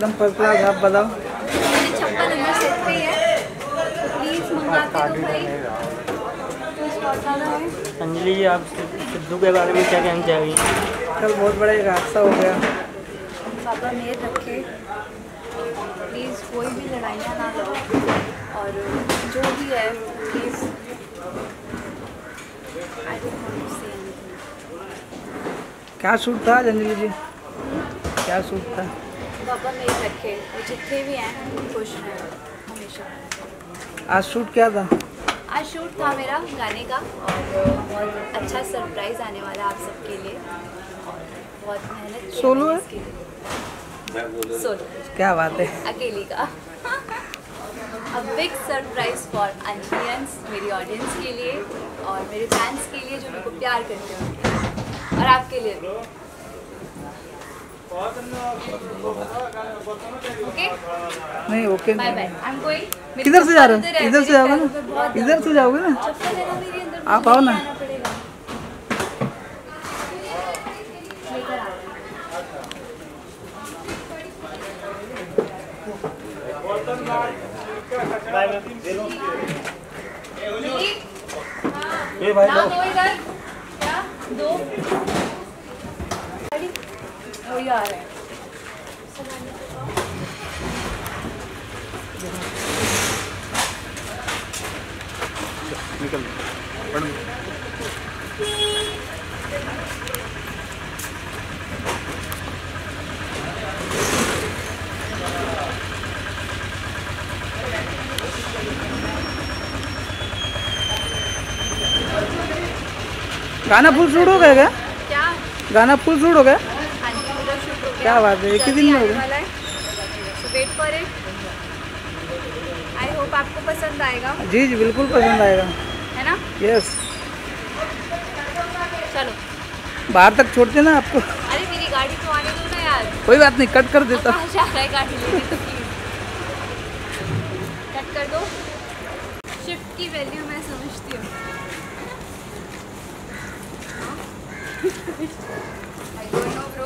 एकदम first class. आप बताओ। चप्पल अंदर सेट पे है, प्लीज मंगवाते दो भाई। अंजलि जी, आप सिद्धू के बारे में क्या कहना चाहेंगी? कल बहुत बड़ा एक हादसा हो गया। पापा मेहर रखे, प्लीज़ कोई भी लड़ाइयाँ ना लो, और जो भी है please I don't want to say anything. क्या शूट था अंजलि जी? क्या शूट था? पापा मेहर रखे, वो जितने भी हैं खुश हैं हमेशा। आज शूट क्या था? आज शूट था मेरा गाने का, और बहुत अच्छा सरप्राइज़ आने वाला है आप सबके लिए, और बहुत मेहनत की सोलो है? इसके लिए। सोलो, क्या बात है। अकेली का। अ बिग सरप्राइज फॉर अंजलियंस, मेरी ऑडियंस के लिए और मेरे फैंस के लिए जो मेरे को प्यार करते हैं, और आपके लिए भी। ओके नहीं okay bye bye, I am going. किधर से जा रहे हो? इधर से जाओगे ना, इधर से जाओगे ना। चप्पल है ना मेरे अंदर, आप आओ ना। आना पड़ेगा। लेकर आओ। ये भाई ना दो इधर, क्या दो? वो ही आ रहे हैं। निकल गाना फुल शूट हो गया क्या? क्या? गाना फुल शूट हो गया? हाँ जी, पूरा शूट हो गया। क्या बात है, एक ही दिन में हो गया? So wait for it. I hope आपको पसंद आएगा, जी जी बिल्कुल पसंद आएगा। है ना? यस। चलो बाहर तक छोड़ते ना आपको। अरे मेरी गाड़ी तो आने दो ना यार। कोई बात नहीं, कट कर देता। कहाँ जा रहा है गाड़ी लेके, तो प्लीज कट कर दो। शिफ्ट की वैल्यू मैं समझती हूँ। आई डोंट नो ब्रो,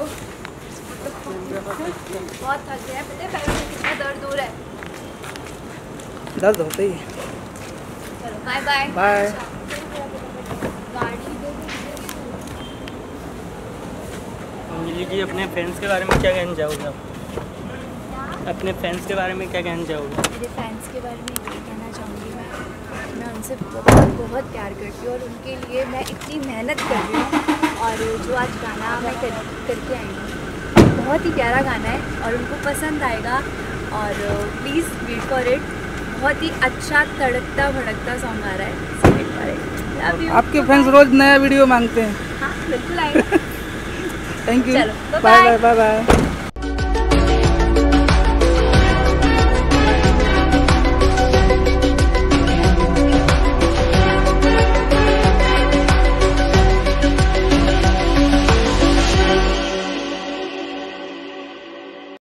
बहुत थक गया है, पता है पैरों में कितना दर्द हो रहा है। दर्द होता ही है। चलो बाय बाय बाय। गाड़ी दे दो। अंजलि जी, अपने फ्रेंड्स के बारे में क्या कहना चाहोगे आप? अपने फैंस के बारे में क्या कहना चाहोगे? मेरे फैंस के बारे में ये कहना चाहूँगी मैं उनसे बहुत बहुत प्यार करती हूँ, और उनके लिए मैं इतनी मेहनत कर रही हूँ। और जो आज गाना मैं करके आई हूँ, बहुत ही प्यारा गाना है और उनको पसंद आएगा, और प्लीज़ वेट फॉर इट। बहुत ही अच्छा तड़कता भड़कता सॉन्ग आ रहा है, so wait for it. Love you. आपके फैंस रोज नया वीडियो मांगते हैं। हाँ बिल्कुल आएगा। Thank you. चलो बाय बाय बाय बाय।